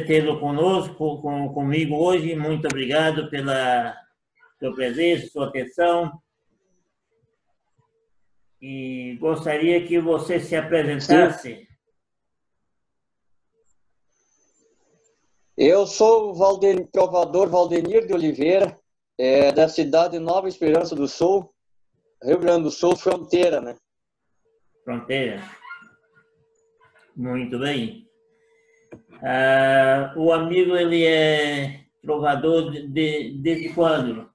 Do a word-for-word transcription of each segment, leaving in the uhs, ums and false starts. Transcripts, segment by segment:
tê-lo conosco, com, comigo hoje. Muito obrigado pela sua presença, sua atenção. E gostaria que você se apresentasse. Sim. Eu sou o Valden, trovador Valdenir de Oliveira, é, da cidade de Nova Esperança do Sul, Rio Grande do Sul, fronteira, né? Fronteira. Muito bem. Ah, o amigo, ele é trovador de, de, desde quando?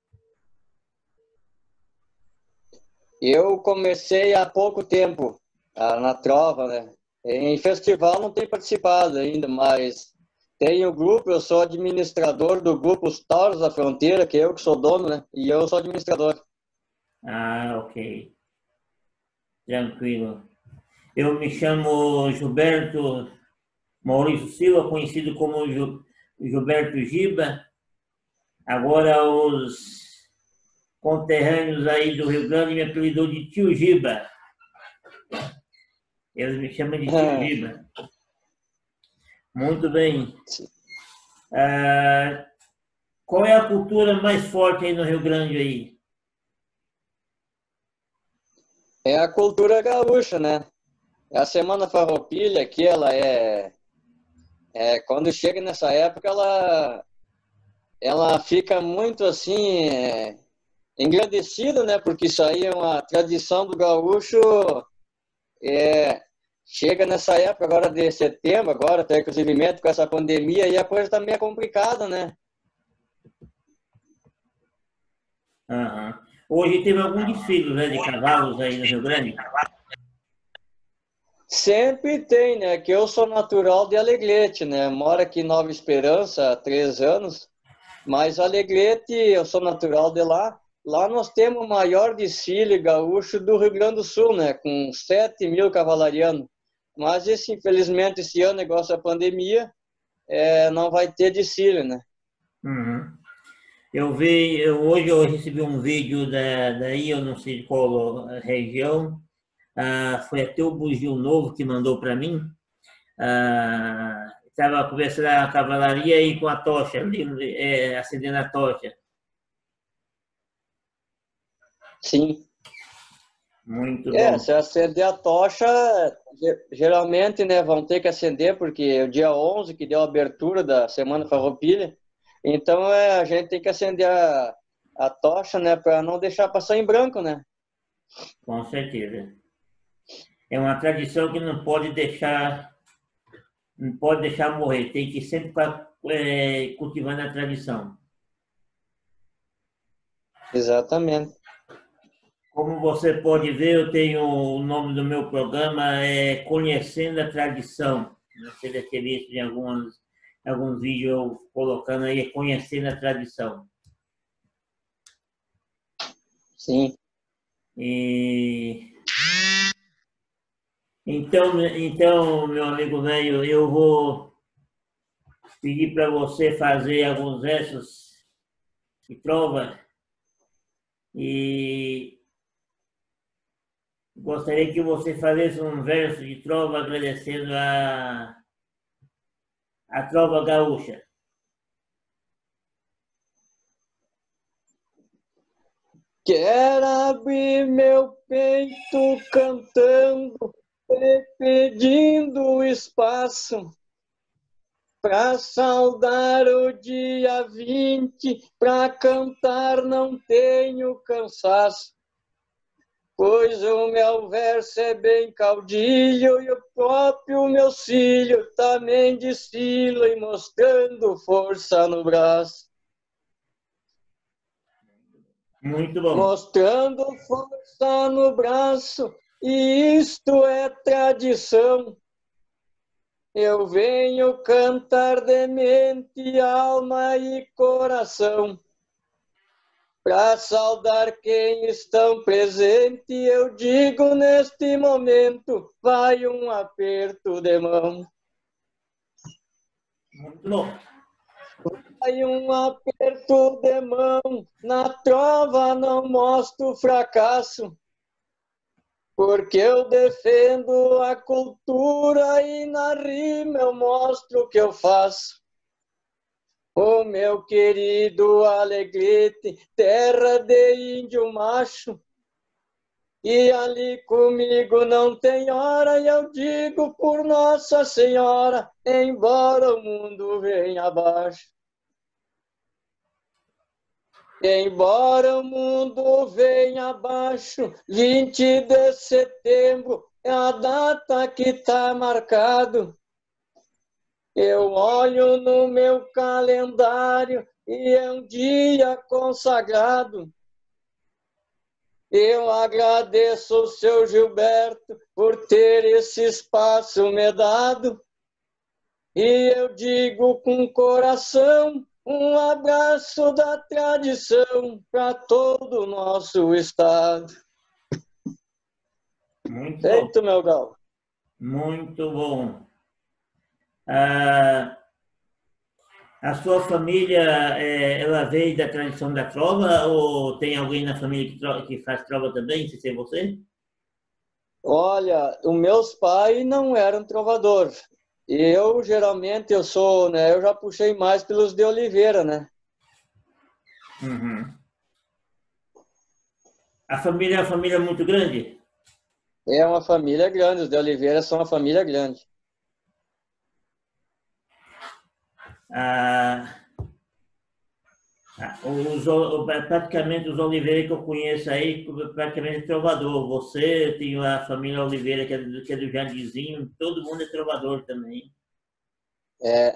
Eu comecei há pouco tempo ah, na trova, né? Em festival não tenho participado ainda, mas tenho grupo, eu sou administrador do grupo Os Tauros da Fronteira, que eu que sou dono, né? E eu sou administrador. Ah, ok. Tranquilo. Eu me chamo Gilberto Maurício Silva, conhecido como Gilberto Giba. Agora os conterrâneos aí do Rio Grande me apelidou de Tio Giba. Eles me chamam de Tio Giba. Muito bem. Ah, qual é a cultura mais forte aí no Rio Grande aí? É a cultura gaúcha, né? A Semana Farroupilha aqui, ela é, é quando chega nessa época, ela ela fica muito assim é, engrandecida, né? Porque isso aí é uma tradição do gaúcho. É, chega nessa época agora de setembro, agora até inclusive com essa pandemia, e a coisa tá meio complicada, né? Uhum. Hoje teve algum desfile, né, de cavalos aí no Rio Grande? Sempre tem, né? Que eu sou natural de Alegrete, né? Moro aqui em Nova Esperança há três anos, mas Alegrete, eu sou natural de lá. Lá nós temos o maior desfile gaúcho do Rio Grande do Sul, né? Com sete mil cavalarianos. Mas, esse, infelizmente, esse ano, negócio da pandemia, é, não vai ter desfile, né? Uhum. Eu vi, eu, hoje eu recebi um vídeo da, daí, eu não sei de qual região, ah, foi até o Bugio Novo que mandou para mim. Estava ah, conversando a cavalaria aí com a tocha, ali, é, acendendo a tocha. Sim. Muito É, bom. se acender a tocha, geralmente, né, vão ter que acender, porque é o dia onze que deu a abertura da Semana Farroupilha, então é, a gente tem que acender a, a tocha, né, para não deixar passar em branco, né? Com certeza. É uma tradição que não pode deixar, não pode deixar morrer, tem que sempre estar é, cultivando a tradição. Exatamente. Como você pode ver, eu tenho o nome do meu programa é Conhecendo a Tradição. Você deve ter visto em alguns, alguns vídeos eu colocando aí Conhecendo a Tradição. Sim. E então, então, meu amigo velho, eu vou pedir para você fazer alguns versos de trova e gostaria que você fizesse um verso de trova agradecendo a, a trova gaúcha. Quero abrir meu peito cantando, pedindo espaço para saudar o dia vinte, para cantar não tenho cansaço, pois o meu verso é bem caudilho e o próprio meu filho também desfila e mostrando força no braço. Muito bom. Mostrando força no braço, e isto é tradição. Eu venho cantar de mente, alma e coração. Para saudar quem estão presente, eu digo neste momento, vai um aperto de mão. Muito bom. Vai um aperto de mão, na trova não mostro fracasso, Porque eu defendo a cultura e na rima eu mostro o que eu faço. O meu querido Alegrete, terra de índio macho, e ali comigo não tem hora, e eu digo por Nossa Senhora, embora o mundo venha abaixo. Embora o mundo venha abaixo, vinte de setembro é a data que está marcado. Eu olho no meu calendário e é um dia consagrado. Eu agradeço o seu Gilberto por ter esse espaço me dado. E eu digo com coração, um abraço da tradição para todo o nosso estado. Muito Feito, bom. meu galo. Muito bom. Ah, a sua família, é, ela veio da tradição da trova ou tem alguém na família que, tro- que faz trova também, se ser você? Olha, os meus pais não eram trovadores. Eu, geralmente, eu sou, né? Eu já puxei mais pelos de Oliveira, né? Uhum. A família é uma família muito grande? É uma família grande, os de Oliveira são uma família grande. Ah, ah, os, o- praticamente os Oliveira que eu conheço aí, praticamente é trovador. Você tem a família Oliveira, que é do, que é do Jardinzinho, todo mundo é trovador também. É,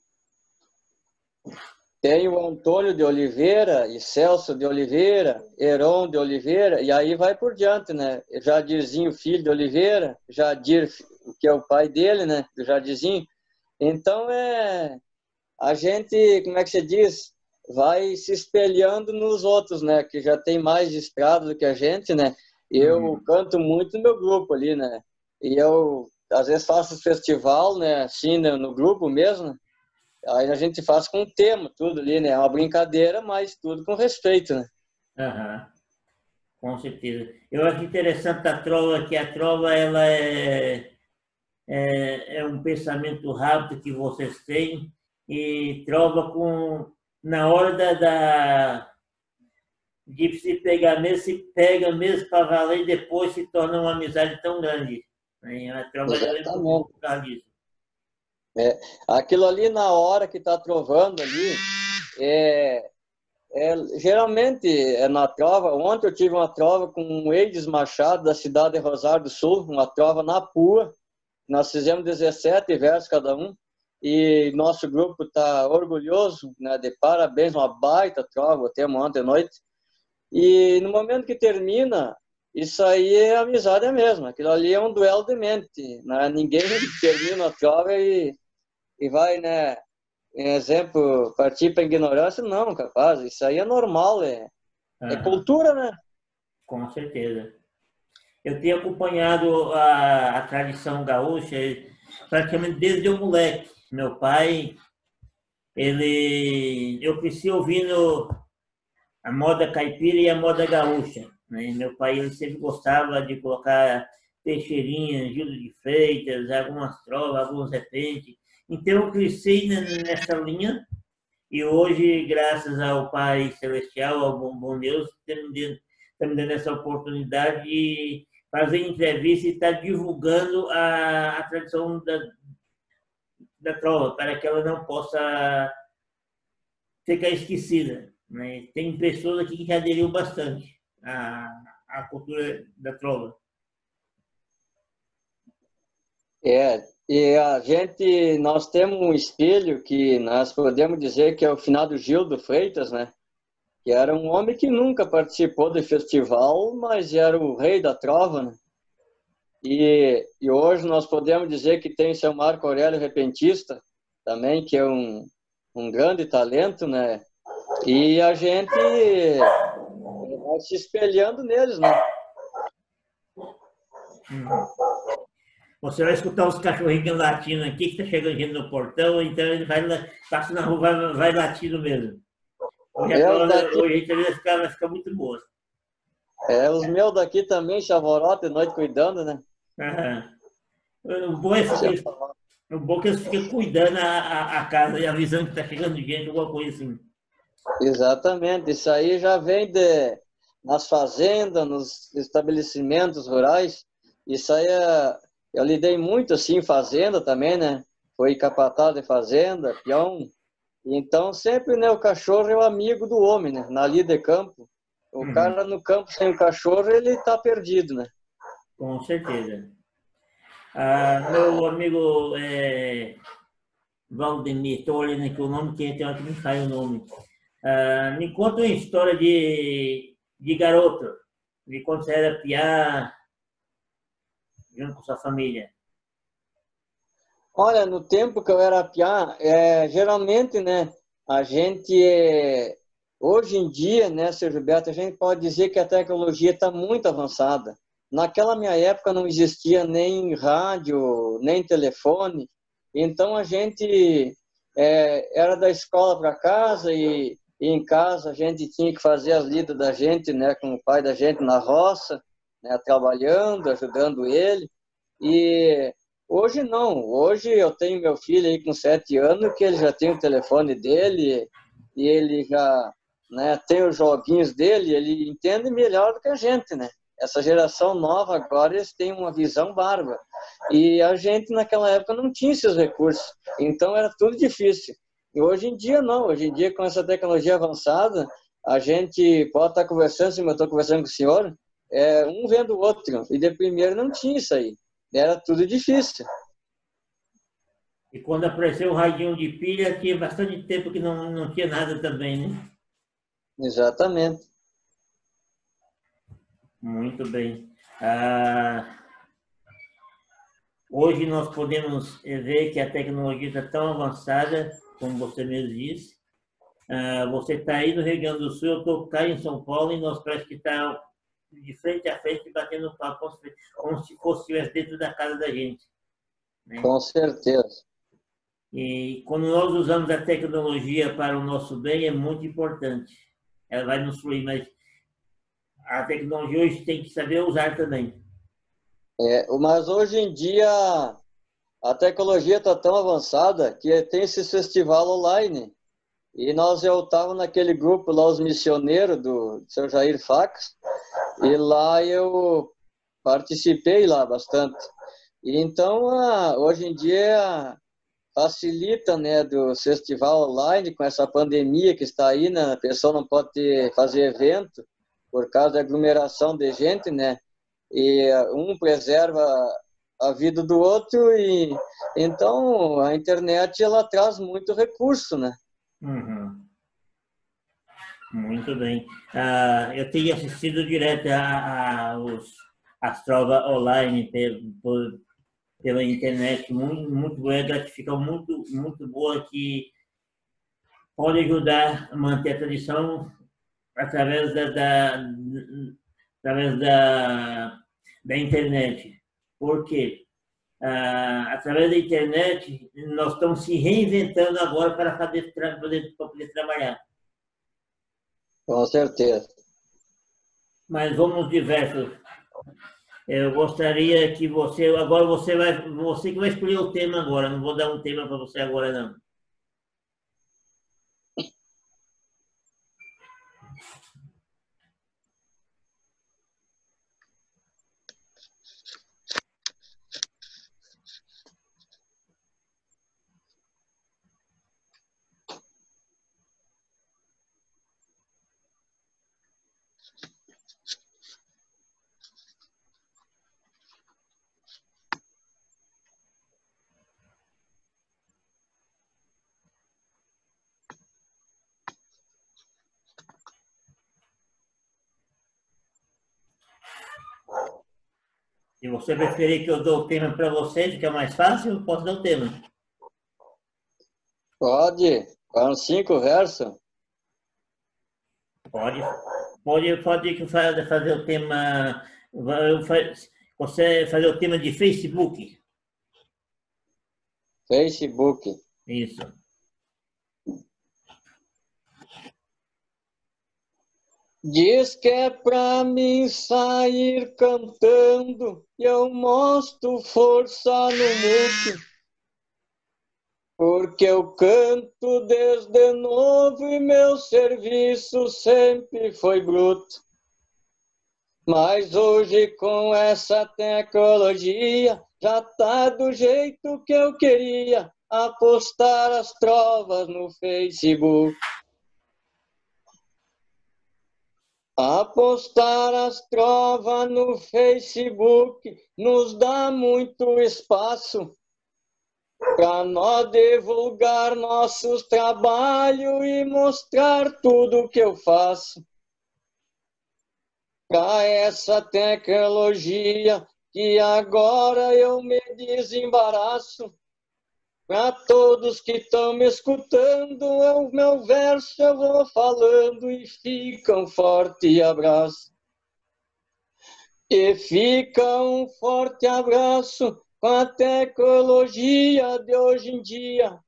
tem o Antônio de Oliveira e Celso de Oliveira, Heron de Oliveira, e aí vai por diante, né? Jadirzinho, filho de Oliveira, Jadir, que é o pai dele, né? Do Jadirzinho. Então, é, a gente, como é que se diz? Vai se espelhando nos outros, né? Que já tem mais estrada do que a gente, né? Eu Uhum. canto muito no meu grupo ali, né? E eu, às vezes, faço festival, né? Assim, né? No grupo mesmo. Aí a gente faz com tema, tudo ali, né? É uma brincadeira, mas tudo com respeito, né? Aham. Com certeza. Eu acho interessante a trova, que a trova ela é, é, é um pensamento rápido que vocês têm e trova com na hora da, da de se pegar mesmo, se pega mesmo para valer e depois se torna uma amizade tão grande. Né? A trova ela é muito boa Exatamente. por causa disso. É, aquilo ali na hora que tá trovando ali, é, é, geralmente é na trova. Ontem eu tive uma trova com um Eides Machado da cidade de Rosário do Sul, uma trova na Pua. Nós fizemos dezessete versos cada um e nosso grupo está orgulhoso, né, de parabéns, uma baita trova, temos ontem à noite. E no momento que termina, isso aí é amizade mesmo. Aquilo ali é um duelo de mente, né? Ninguém termina a trova e, e vai, né, em exemplo, partir para ignorância. Não, capaz. Isso aí é normal, é, é Aham, cultura, né? com certeza. Eu tenho acompanhado a, a tradição gaúcha praticamente desde eu moleque. Meu pai, ele, eu cresci ouvindo a moda caipira e a moda gaúcha. Né? Meu pai ele sempre gostava de colocar Teixeirinha, Gildo de Freitas, algumas trovas, alguns repentes. Então eu cresci nessa linha e hoje, graças ao Pai Celestial, ao bom, bom Deus, está me, dando, tá me dando essa oportunidade de fazer entrevista e estar tá divulgando a, a tradição da, da trova, para que ela não possa ficar esquecida. Né? Tem pessoas aqui que aderiu bastante à, à cultura da trova. É, e a gente, nós temos um espelho que nós podemos dizer que é o finado Gildo Freitas, né? Que era um homem que nunca participou de festival, mas era o rei da trova, né? E, e hoje nós podemos dizer que tem seu Marco Aurélio Repentista, também, que é um, um grande talento, né? E a gente vai se espelhando neles, né? Hum. Você vai escutar os cachorrinhos latindo aqui, que está chegando gente no portão, então ele vai, passa na rua, vai, vai latindo mesmo. Hoje a Eu prova, daqui, hoje a gente vai ficar, vai ficar muito boa. É, os meus daqui também, chavorote, de noite cuidando, né? Aham. O bom é que eles, o bom é que eles ficam cuidando a, a, a casa e avisando que está chegando gente, alguma coisa assim. Exatamente, isso aí já vem de, nas fazendas, nos estabelecimentos rurais. Isso aí é, eu lidei muito assim em fazenda também, né? Fui capataz de fazenda, peão. Então sempre, né, o cachorro é o amigo do homem, né? Na lida de campo. O Uhum. cara no campo sem o cachorro, ele tá perdido, né? Com certeza. Ah, meu amigo é, Valdemir, estou olhando aqui o nome, que tem hora que me sai o nome. Ah, me conta uma história de, de garoto, de quando você era piá, junto com sua família. Olha, no tempo que eu era piá, é, geralmente, né, a gente, é, hoje em dia, né, seu Gilberto, a gente pode dizer que a tecnologia está muito avançada. Naquela minha época não existia nem rádio, nem telefone, então a gente é, era da escola para casa e, e em casa a gente tinha que fazer as lidas da gente, né, com o pai da gente na roça, né, trabalhando, ajudando ele. E hoje não. Hoje eu tenho meu filho aí com sete anos, que ele já tem o telefone dele e ele já, né, tem os joguinhos dele, ele entende melhor do que a gente, né? Essa geração nova agora, eles têm uma visão bárbara. E a gente naquela época não tinha esses recursos, então era tudo difícil. E hoje em dia não, hoje em dia com essa tecnologia avançada, a gente pode estar conversando, se eu estou conversando com o senhor, é, um vendo o outro, e de primeiro não tinha isso aí. Era tudo difícil. E quando apareceu o radinho de pilha, tinha bastante tempo que não, não tinha nada também, né? Exatamente. Muito bem. Ah, hoje nós podemos ver que a tecnologia está tão avançada, como você mesmo disse. Ah, você está aí no Rio Grande do Sul, eu estou cá em São Paulo e nós parece que está de frente a frente batendo papo, como se, como se fosse estivesse dentro da casa da gente, né? Com certeza. E quando nós usamos a tecnologia para o nosso bem, é muito importante. Ela vai nos fluir, mas a tecnologia hoje tem que saber usar também. É, mas hoje em dia a tecnologia está tão avançada que tem esse festival online. E nós eu estava naquele grupo lá, os missioneiros do seu Jair Fax, e lá eu participei lá bastante. E então, ah, hoje em dia facilita, né, do festival online com essa pandemia que está aí, né? A pessoa não pode ter, fazer evento por causa da aglomeração de gente, né? E um preserva a vida do outro e então a internet ela traz muito recurso, né? Uhum. Muito bem. Ah, eu tenho assistido direto a, a, os, as provas online por, pela internet, muito, muito boa, é gratificação muito, muito boa que pode ajudar a manter a tradição através da, da, através da, da internet. Por quê? Ah, através da internet, nós estamos se reinventando agora para poder, para poder, para poder trabalhar. Com certeza. Mas vamos diversos. Eu gostaria que você, agora você vai, você que vai escolher o tema agora, não vou dar um tema para você agora não. Se você preferir que eu dou o tema para você, fica mais fácil, eu posso dar o tema. Pode. Foram cinco versos. Pode, pode, pode que fazer fazer o tema, você fazer o tema de Facebook. Facebook. Isso. Diz que é pra mim sair cantando e eu mostro força no muque, porque eu canto desde novo e meu serviço sempre foi bruto. Mas hoje com essa tecnologia já tá do jeito que eu queria, apostar as trovas no Facebook. Apostar as trovas no Facebook nos dá muito espaço para nós divulgar nossos trabalhos e mostrar tudo que eu faço. Para essa tecnologia que agora eu me desembaraço. Para todos que estão me escutando, o meu verso eu vou falando e fica um forte abraço. E fica um forte abraço com a tecnologia de hoje em dia.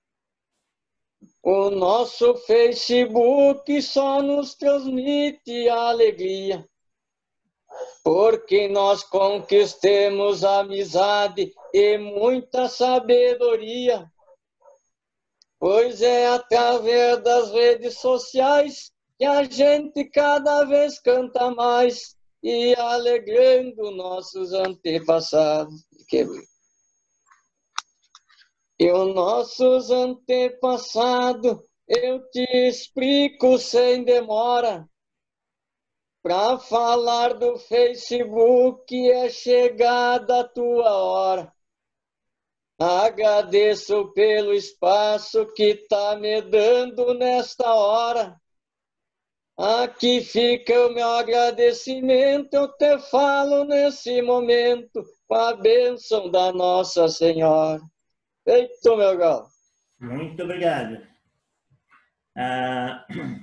O nosso Facebook só nos transmite alegria, porque nós conquistemos amizade e muita sabedoria. Pois é através das redes sociais que a gente cada vez canta mais e alegrando nossos antepassados. E os nossos antepassados eu te explico sem demora. Para falar do Facebook é chegada a tua hora. Agradeço pelo espaço que tá me dando nesta hora. Aqui fica o meu agradecimento, eu te falo nesse momento, com a bênção da Nossa Senhora. Feito, meu galo. Muito obrigado. Ah,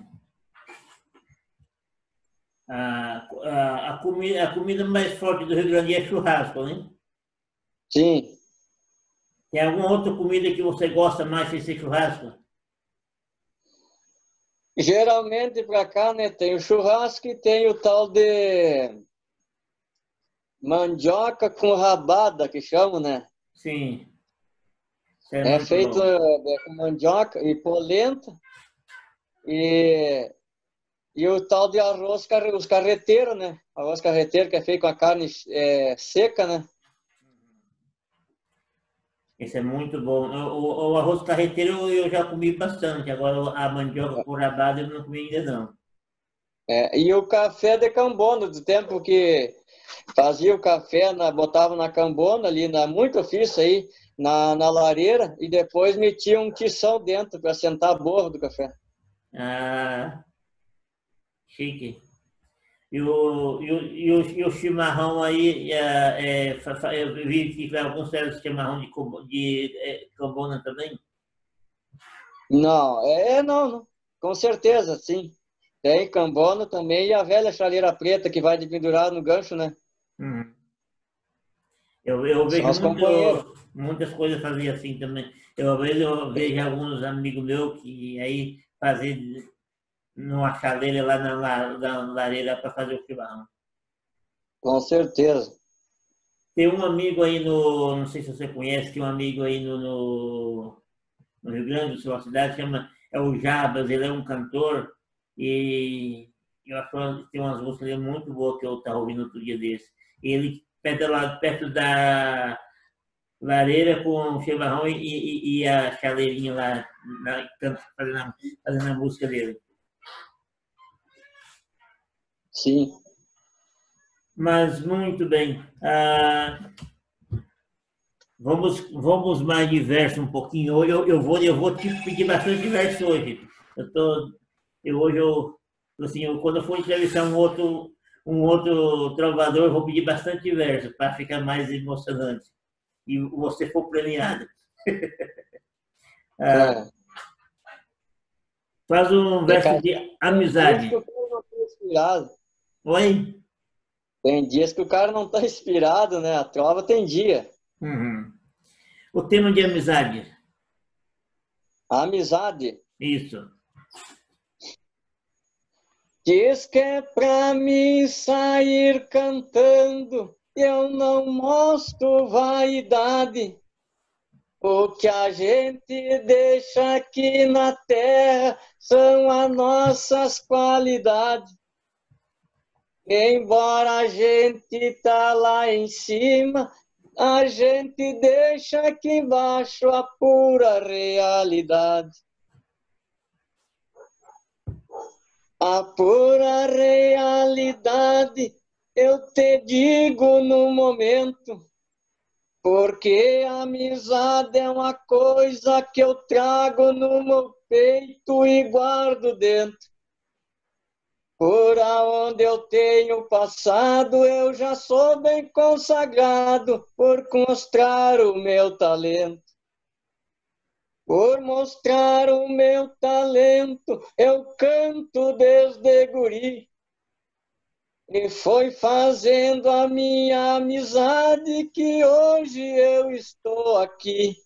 a, a, a, comida, a comida mais forte do Rio Grande é churrasco, né? Sim. Tem alguma outra comida que você gosta mais sem ser churrasco? Geralmente para cá, né, tem o churrasco e tem o tal de mandioca com rabada, que chamam, né? Sim. É, é feito com mandioca e polenta e, e o tal de arroz, os carreteiros, né? Arroz carreteiro que é feito com a carne é, seca, né? Esse é muito bom. O, o arroz carreteiro eu já comi bastante. Agora a mandioca com rabada eu não comi ainda não. É, e o café de cambona, do tempo que fazia o café, na, botava na cambona ali, na, muito ofício aí, na, na lareira, e depois metia um tição dentro para sentar a borra do café. Ah, chique. E o, e o, e o, e o chimarrão aí, é, é, eu vi que alguns servem chimarrão de, de é, cambona também? Não, é, não, não, com certeza, sim. Tem cambona também e a velha chaleira preta que vai de pendurar no gancho, né? Hum. Eu, eu São vejo as companheiras. muito, muitas coisas fazer assim também. Eu, às vezes eu vejo alguns amigos meus que aí fazer numa chaleira lá na, na, na lareira para fazer o chimarrão. Com certeza. Tem um amigo aí no, não sei se você conhece, tem um amigo aí no, no, no Rio Grande do Sul, a cidade chama, é o Jabas, ele é um cantor e eu acho que tem umas músicas dele muito boas que eu estava ouvindo outro dia desse. Ele perto, lá, perto da lareira com o chimarrão e, e, e a chaleirinha lá, na, fazendo, a, fazendo a música dele. Sim. Mas muito bem. Ah, vamos, vamos mais diverso um pouquinho. Hoje eu, eu, vou, eu vou te pedir bastante diverso hoje. Eu tô, eu, hoje eu, assim, eu, quando eu for entrevistar um outro, um outro trovador, eu vou pedir bastante verso para ficar mais emocionante. E você for premiado. Ah, É. faz um É, verso cara, de tem dias que amizade. o cara não tá inspirado. Oi? Tem dias que o cara não tá inspirado, né? A trova tem dia. Uhum. O tema de amizade. A amizade. Isso. Diz que é pra mim sair cantando, eu não mostro vaidade. O que a gente deixa aqui na terra são as nossas qualidades. Embora a gente tá lá em cima, a gente deixa aqui embaixo a pura realidade. A pura realidade eu te digo no momento, porque a amizade é uma coisa que eu trago no meu peito e guardo dentro. Por aonde eu tenho passado, eu já sou bem consagrado por mostrar o meu talento. Por mostrar o meu talento, eu canto desde guri. E foi fazendo a minha amizade que hoje eu estou aqui.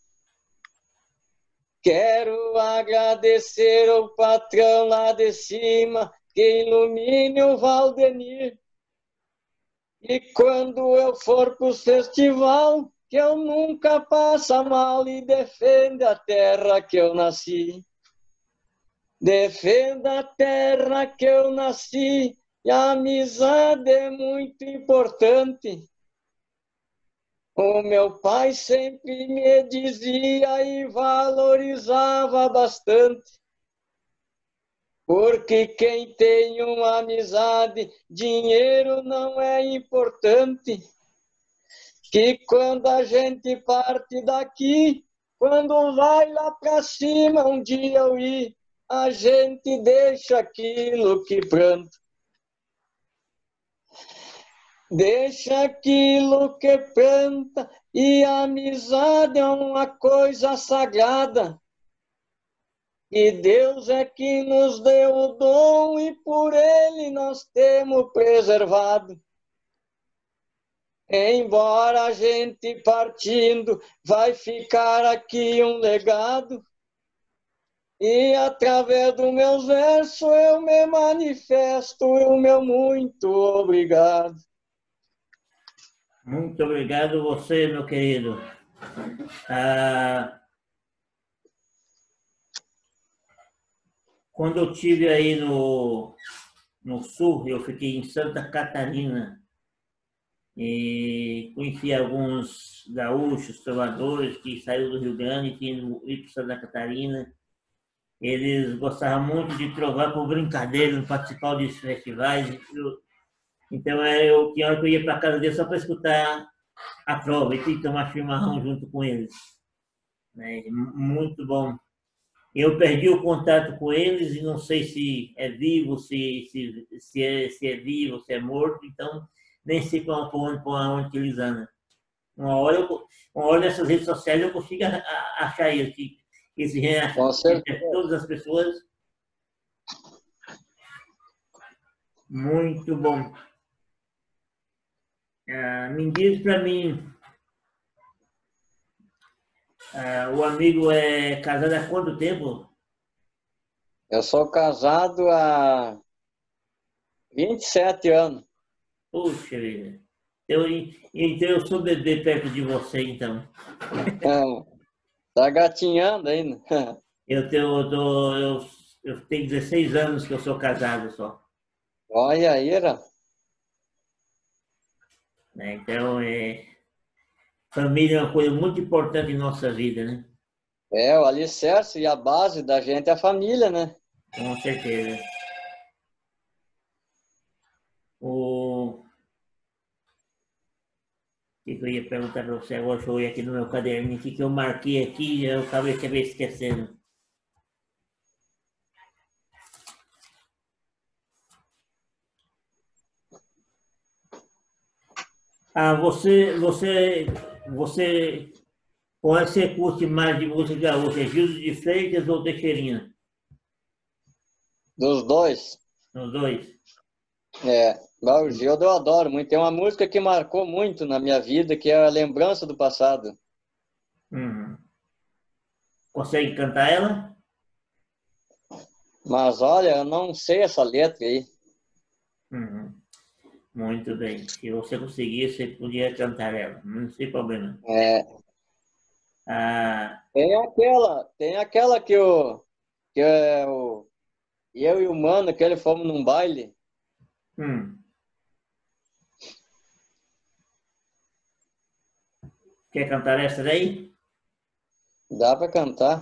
Quero agradecer ao patrão lá de cima, que ilumine o Valdemir. E quando eu for pro festival, que eu nunca passe mal e defenda a terra que eu nasci. Defenda a terra que eu nasci, e a amizade é muito importante. O meu pai sempre me dizia e valorizava bastante. Porque quem tem uma amizade, dinheiro não é importante. Que quando a gente parte daqui, quando vai lá para cima, um dia eu ir, a gente deixa aquilo que planta. Deixa aquilo que planta, e a amizade é uma coisa sagrada. E Deus é que nos deu o dom e por ele nós temos preservado. Embora a gente partindo, vai ficar aqui um legado. E através dos meus versos eu me manifesto e o meu muito obrigado. Muito obrigado você, meu querido. Ah, quando eu estive aí no, no sul, eu fiquei em Santa Catarina e conheci alguns gaúchos, trovadores que saíram do Rio Grande e iam para Santa Catarina. Eles gostavam muito de trovar por brincadeira, participar de festivais. Eu, então, eu tinha hora que eu ia para casa deles só para escutar a trova e tomar chimarrão junto com eles. Né? Muito bom. Eu perdi o contato com eles e não sei se é vivo, se, se, se, é, se é vivo, se é morto, então nem sei para onde, para onde eles andam. Uma hora, eu, uma hora nessas redes sociais eu consigo achar eles, que eles reacham entre todas as pessoas. Muito bom. Ah, me diz para mim, ah, o amigo é casado há quanto tempo? Eu sou casado há vinte e sete anos. Puxa vida. Eu, então eu sou bebê perto de você, então. É, tá gatinhando ainda. Eu tenho, eu, tô, eu, eu tenho dezesseis anos que eu sou casado só. Olha aí, Ira. Né? Então, é, família é uma coisa muito importante em nossa vida, né? É, o alicerce e a base da gente é a família, né? Com certeza. O que eu ia perguntar para você agora? Deixa eu olhar aqui no meu caderninho, o que eu marquei aqui, eu acabei esquecendo. Ah, você, você, você, qual é que você curte mais de música gaúcha? Gildo de Freitas ou Teixeirinha? Dos dois. Os dois? É, o Gildo eu adoro muito. Tem uma música que marcou muito na minha vida, que é a Lembrança do Passado. Uhum. Consegue cantar ela? Mas olha, eu não sei essa letra aí. Uhum. Muito bem. Se você conseguir, você podia cantar ela, não tem problema. É, Ah, tem aquela, tem aquela que, o, que é o, eu e o Mano, que ele fomos num baile. hum. Quer cantar essa daí? Dá para cantar.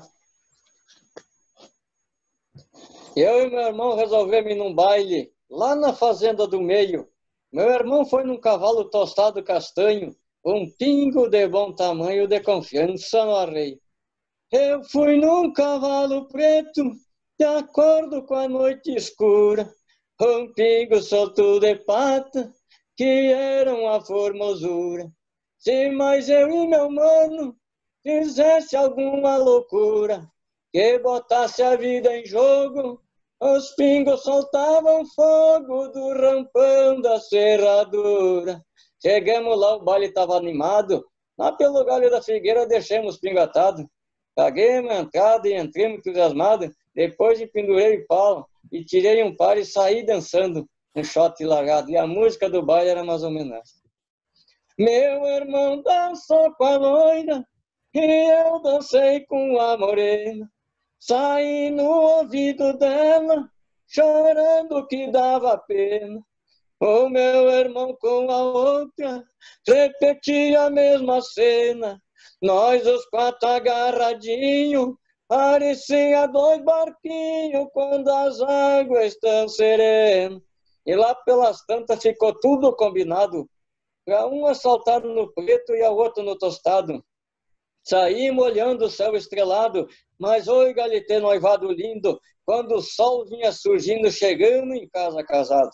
Eu e meu irmão resolvemos ir num baile lá na fazenda do meio. Meu irmão foi num cavalo tostado castanho, um pingo de bom tamanho de confiança no arreio. Eu fui num cavalo preto, de acordo com a noite escura, um pingo solto de pata, que era uma formosura. Se mais eu e meu mano fizesse alguma loucura, que botasse a vida em jogo, os pingos soltavam fogo do rampão da serradura. Chegamos lá, o baile estava animado, lá pelo galho da figueira deixamos os pingos atados. Paguei uma entrada e entrei entusiasmado, depois empendurei o pau e tirei um par e saí dançando um shot largado. E a música do baile era mais ou menos essa. Meu irmão dançou com a loira e eu dancei com a morena. Saí no ouvido dela, chorando que dava pena. O meu irmão com a outra repetia a mesma cena. Nós os quatro agarradinhos, parecia dois barquinhos quando as águas estão serenas. E lá pelas tantas ficou tudo combinado, para um assaltar no preto e a outra no tostado. Saímos olhando o céu estrelado, mas oi, galitê, noivado lindo, quando o sol vinha surgindo, chegando em casa casado.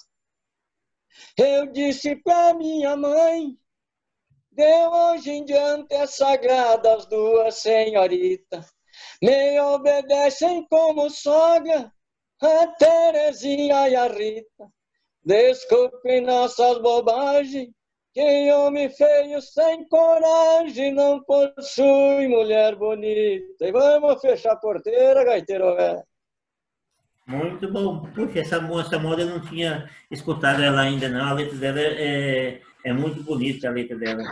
Eu disse pra minha mãe, de hoje em diante é sagrada as duas senhoritas. Me obedecem como sogra, a Terezinha e a Rita. Desculpem nossas bobagens, que homem feio sem coragem não possui mulher bonita. E vamos fechar a porteira, gaiteiro velho. Muito bom. Puxa, essa, essa moda eu não tinha escutado ela ainda, não. A letra dela é, é muito bonita, a letra dela.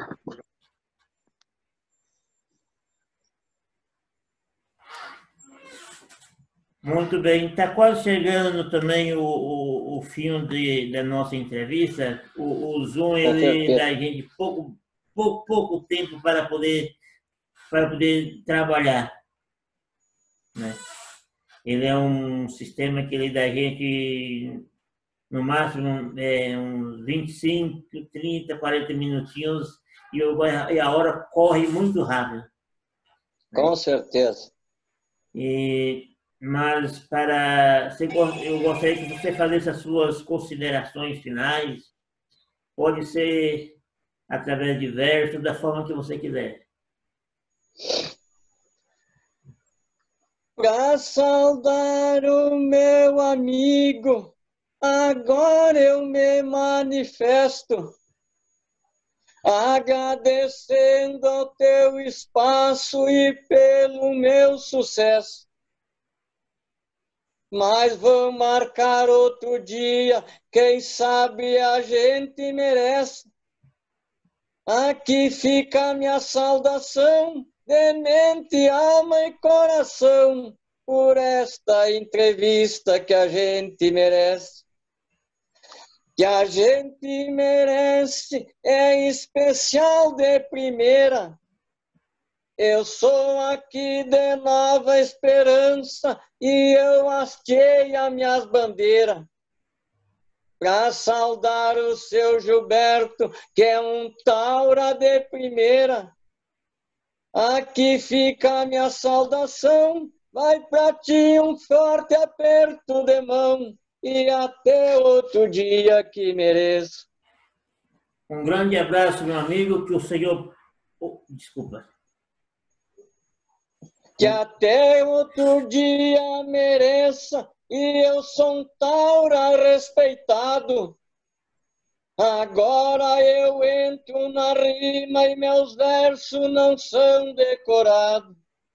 Muito bem. Está quase chegando também o, o, o fim de, da nossa entrevista. O, o Zoom, Com ele dá certeza. a gente pouco, pouco, pouco tempo para poder, para poder trabalhar, né? Ele é um sistema que ele dá a gente, no máximo, é, uns vinte e cinco, trinta, quarenta minutinhos e, eu, e a hora corre muito rápido, né? Com certeza. E, mas para eu gostaria que você fizesse as suas considerações finais. Pode ser através de versos, da forma que você quiser. Pra saudar o meu amigo, agora eu me manifesto, agradecendo ao teu espaço e pelo meu sucesso. Mas vou marcar outro dia, quem sabe a gente merece. Aqui fica a minha saudação, de mente, alma e coração, por esta entrevista que a gente merece. Que a gente merece, é especial de primeira. Eu sou aqui de Nova Esperança e eu hastei as minhas bandeiras para saudar o seu Gilberto, que é um taura de primeira. Aqui fica a minha saudação, vai para ti um forte aperto de mão e até outro dia que mereço. Um grande abraço, meu amigo, que o Senhor... Oh, desculpa. Que até outro dia mereça, e eu sou um taura respeitado. Agora eu entro na rima e meus versos não são decorados.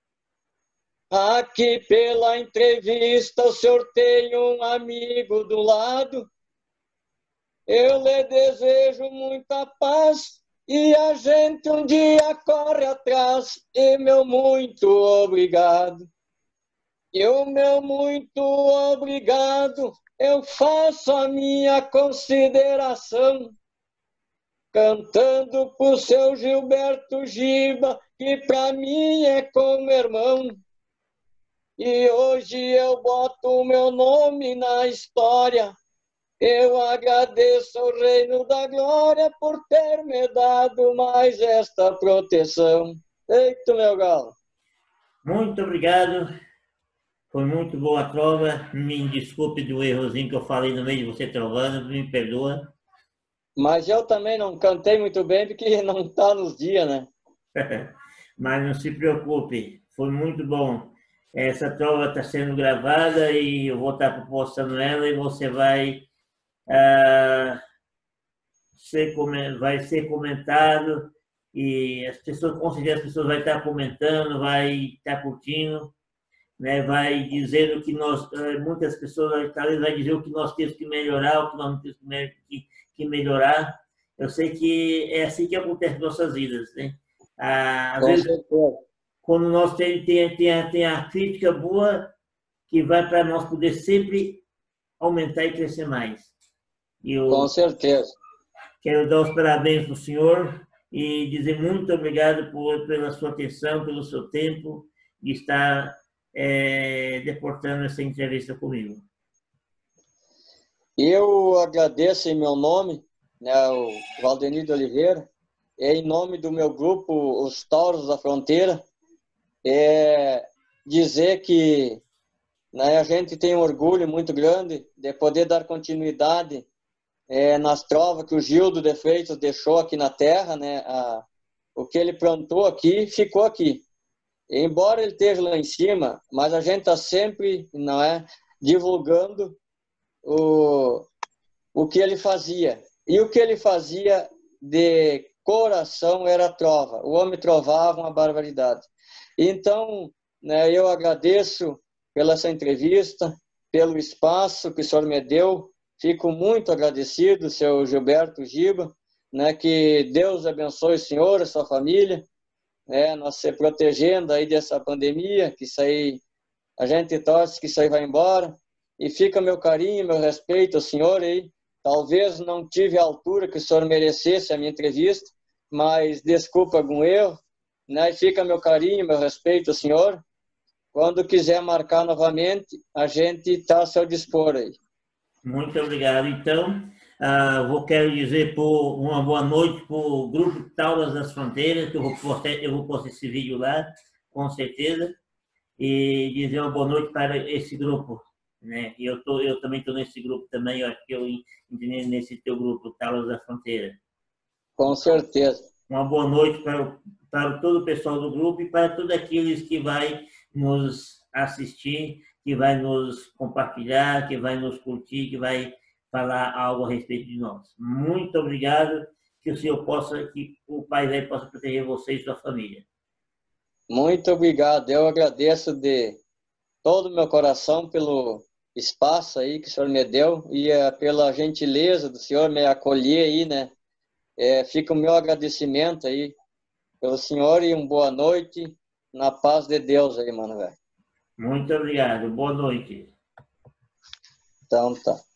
Aqui pela entrevista o senhor tem um amigo do lado. Eu lhe desejo muita paz e a gente um dia corre atrás. E meu muito obrigado. E o meu muito obrigado, eu faço a minha consideração, cantando pro seu Gilberto Giba, que pra mim é como irmão. E hoje eu boto o meu nome na história. Eu agradeço ao Reino da Glória por ter me dado mais esta proteção. Eita, meu galo. Muito obrigado. Foi muito boa a trova. Me desculpe do errozinho que eu falei no meio de você trovando, me perdoa. Mas eu também não cantei muito bem porque não está nos dias, né? Mas não se preocupe, foi muito bom. Essa trova está sendo gravada e eu vou estar postando ela e você vai, ah, ser, vai ser comentado e as pessoas, com certeza as pessoas vão estar comentando, vai estar curtindo, né? Vai dizendo que nós, muitas pessoas talvez vai dizer o que nós temos que melhorar, o que nós temos que, que melhorar. Eu sei que é assim que acontece em nossas vidas, né? Às Com vezes, certeza. quando nós tem, tem, tem, tem a crítica boa, que vai para nós poder sempre aumentar e crescer mais. E eu Com certeza. quero dar os parabéns para o senhor e dizer muito obrigado por, pela sua atenção, pelo seu tempo de estar é, deportando essa entrevista comigo. Eu agradeço em meu nome, né, o Valdenir de Oliveira, e em nome do meu grupo, os Tauros da Fronteira, é dizer que, né, a gente tem um orgulho muito grande de poder dar continuidade é, nas trovas que o Gildo de Freitas deixou aqui na terra, né, a, o que ele plantou aqui ficou aqui. Embora ele esteja lá em cima, mas a gente está sempre, não é, divulgando o, o que ele fazia. E o que ele fazia de coração era trova. O homem trovava uma barbaridade. Então, né, eu agradeço pela essa entrevista, pelo espaço que o senhor me deu. Fico muito agradecido, seu Gilberto Giba, né, que Deus abençoe o senhor, a sua família, né, nós se protegendo aí dessa pandemia, que isso aí, a gente torce que isso aí vai embora. E fica meu carinho, meu respeito ao senhor aí. Talvez não tive a altura que o senhor merecesse a minha entrevista, mas desculpa algum erro, né? E fica meu carinho, meu respeito ao senhor. Quando quiser marcar novamente, a gente está a seu dispor aí. Muito obrigado. Então, uh, vou quero dizer por uma boa noite para o Grupo Tauras das Fronteiras, que eu vou, postar, eu vou postar esse vídeo lá, com certeza, e dizer uma boa noite para esse grupo. Né? Eu, tô, eu também estou nesse grupo também, eu acho que eu entrei nesse teu grupo, Tauras da Fronteira. Com certeza. Uma boa noite para, para todo o pessoal do grupo e para todos aqueles que vai nos assistir, que vai nos compartilhar, que vai nos curtir, que vai falar algo a respeito de nós. Muito obrigado, que o Senhor possa, que o Pai Velho possa proteger você e sua família. Muito obrigado. Eu agradeço de todo o meu coração pelo espaço aí que o senhor me deu e é, pela gentileza do senhor me acolher aí, né? É, fica o meu agradecimento aí pelo senhor e uma boa noite na paz de Deus aí, mano, velho. Muito obrigado. Boa noite. Então tá.